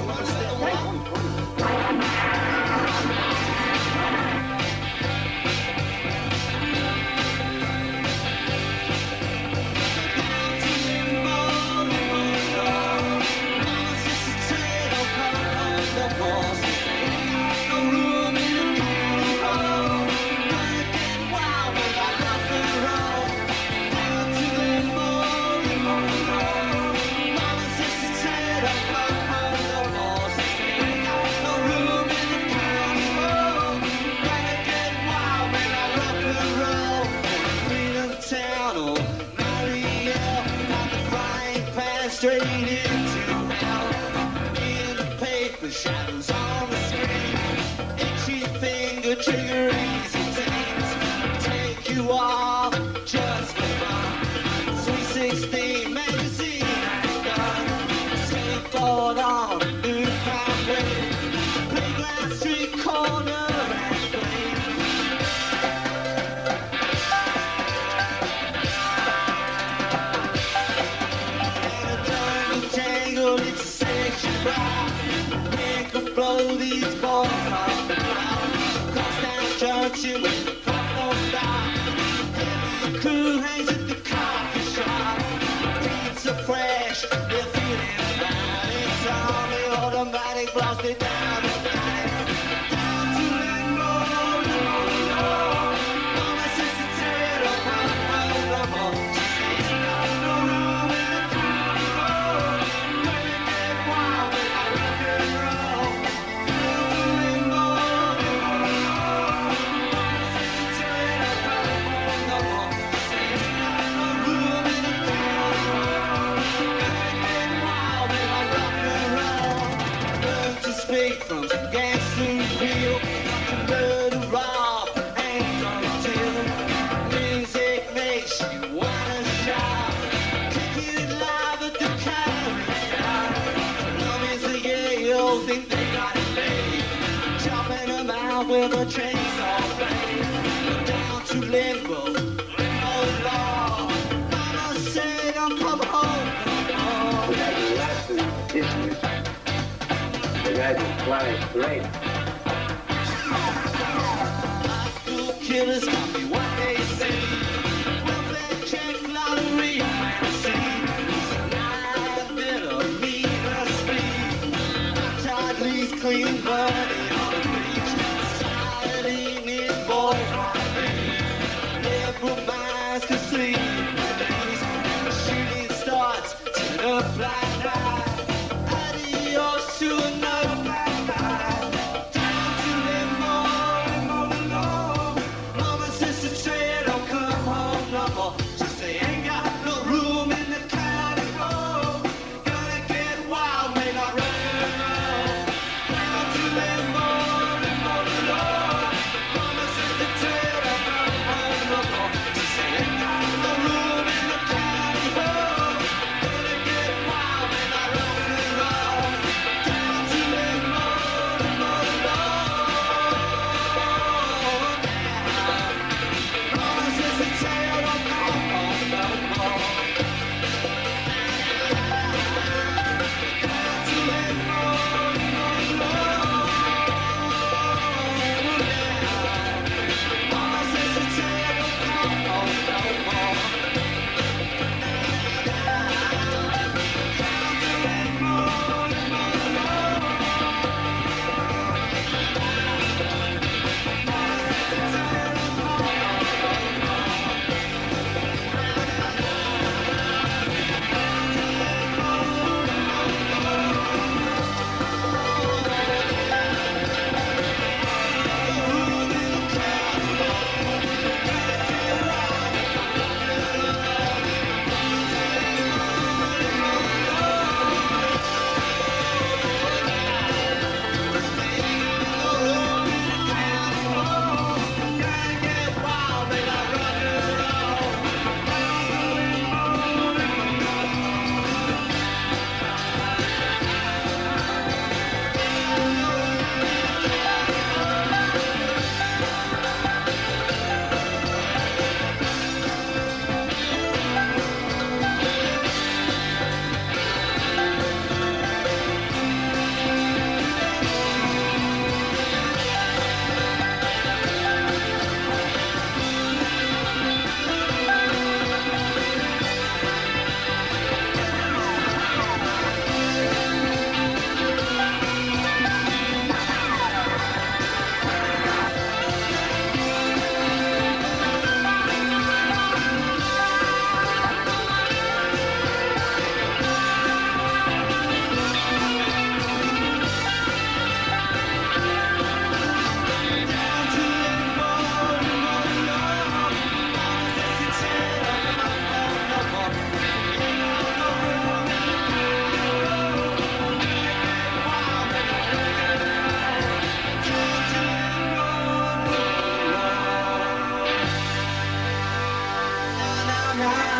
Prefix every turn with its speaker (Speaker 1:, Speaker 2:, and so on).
Speaker 1: Straight into hell. Me and the paper shadows on the screen. Itchy finger trigger easy things. Take you off just for fun. Sweet 16 magazine has done. Skateboard on New Prime Way. Playground street corner and play. It's a section bar. We can blow these balls off the ground. Cross down Junction with the pop won't stop. The crew hangs at the coffee shop. Pizza fresh, they're feeling fine. It's on the automatic, blast it down the line. Down to Limbo, Limbo. Mama says to tear it up, I'm she says no room in the car. From gangster real to murder, rob, and until music makes you wanna shout, kick it live at the carry out. Love is a Yale, think they got it made, chopping them out with a chainsaw blade. Down to Limbo, Limbo law. Mama said I'm coming home.
Speaker 2: We had the last of the business. The guys are flying great.
Speaker 1: High school killers copy what they say. Welfare check, lottery, fantasy. Live bit of meat or speed. Hot leaves clean money on the beach. Society needs boys like me. Liberal minds can sleep. Shooting starts to the black eye. Adios to another black eye. Down to Limbo, Limbo, Limbo. Mama says to say don't come home no more. She say ain't got no room in the county road. Gonna get wild, may not rock and roll. Down to Limbo. now.